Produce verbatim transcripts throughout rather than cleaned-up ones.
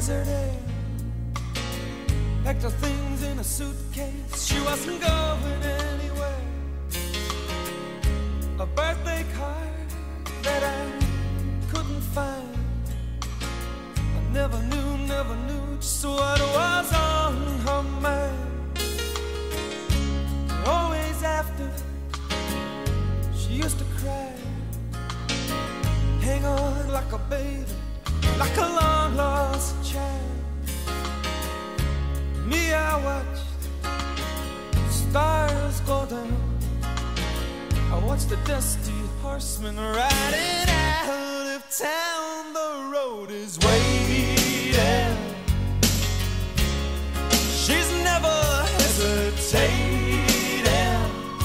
desert air. Packed her things in a suitcase, she wasn't going anywhere. A birthday card that I couldn't find. I never knew, never knew just what was on her mind. Always after she used to cry, hang on like a baby, like a long lost child. Me, I watched the stars go down. I watched the dusty horseman riding out of town. The road is waiting. She's never hesitating.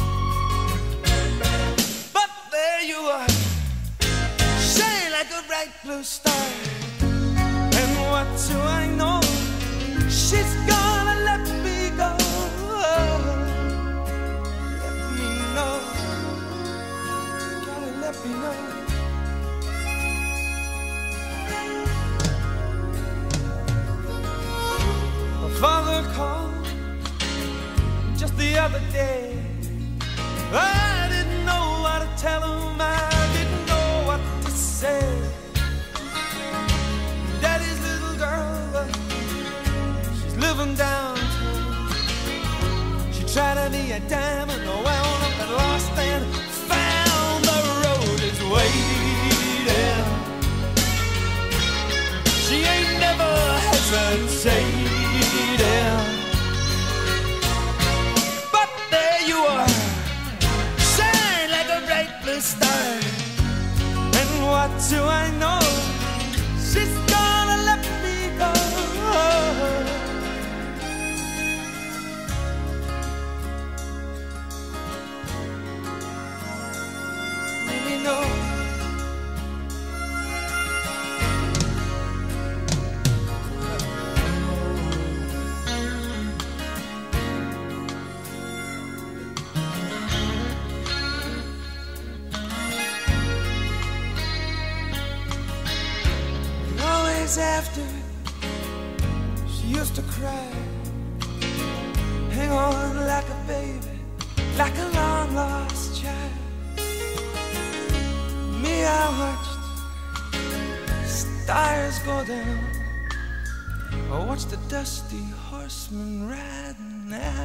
But there you are, shine like a bright blue star. And what do I know? She's gonna let me go. Let me know. Gotta let me know. My father called just the other day. I didn't know what to tell him. I didn't know what to say. Daddy's little girl, she's living downtown. She tried to be a diamond, wound up and lost and found. The road is waiting. She ain't never hesitating. But there you are, shine like a bright blue star. And what do I know? She's gonna let me go. Let me know. After she used to cry, hang on like a baby, like a long lost child. Me, I watched stars go down. I watched the dusty horseman riding out